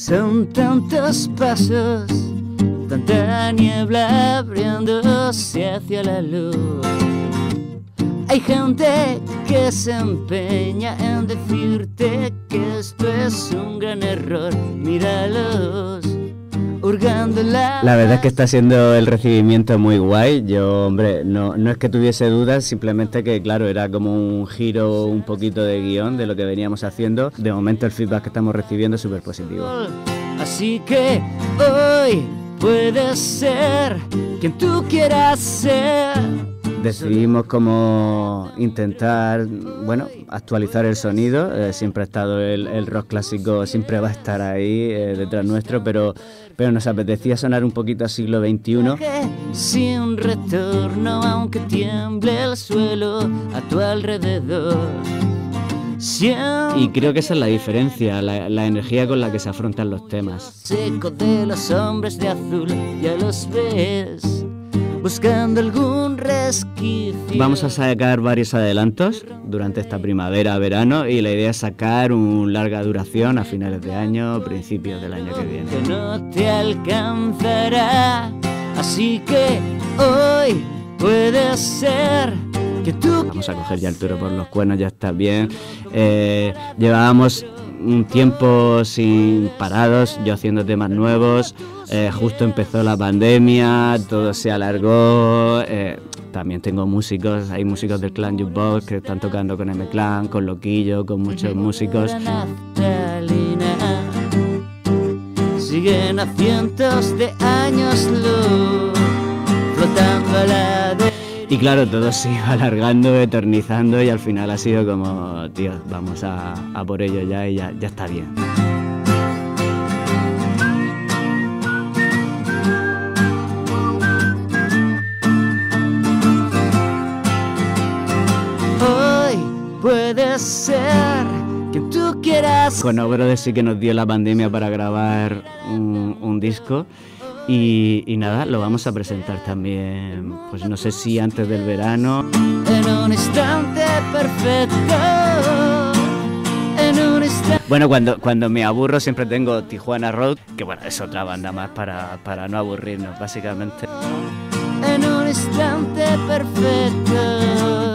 Son tantos pasos, tanta niebla abriéndose hacia la luz. Hay gente que se empeña en decirte que esto es un gran error. Míralos, hurgando la verdad es que está siendo el recibimiento muy guay. Yo, hombre, no es que tuviese dudas, simplemente que, claro, era como un giro un poquito de guión de lo que veníamos haciendo. De momento el feedback que estamos recibiendo es súper positivo. Así que hoy puedes ser quien tú quieras ser. Decidimos como intentar, bueno, actualizar el sonido. Siempre ha estado el rock clásico, siempre va a estar ahí detrás nuestro, pero nos apetecía sonar un poquito a siglo XXI. Sin retorno, aunque tiemble el suelo a tu alrededor. Y creo que esa es la diferencia, la energía con la que se afrontan los temas. Seco de los hombres de azul, ya los ves, buscando algún resquicio. Vamos a sacar varios adelantos durante esta primavera-verano y la idea es sacar un larga duración a finales de año, principios del año que viene. Que no te alcanzará, así que hoy puede ser que tú... Vamos a coger ya el toro por los cuernos, ya está bien. Llevábamos un tiempo sin parados, yo haciendo temas nuevos, justo empezó la pandemia, todo se alargó, también tengo músicos, hay músicos del Clan Jukebox que están tocando con M-Clan, con Loquillo, con muchos músicos. Siguen a cientos de años luz, flotando a la de... Y claro, todo se iba alargando, eternizando y al final ha sido como, tío, vamos a por ello ya y ya está bien. Hoy puede ser quien tú quieras. Con Brothers sí que nos dio la pandemia para grabar un disco. Y nada, lo vamos a presentar también, pues no sé si antes del verano. En un instante perfecto, en un instante... Bueno, cuando me aburro siempre tengo Tijuana Road, que bueno, es otra banda más para no aburrirnos, básicamente. En un instante perfecto.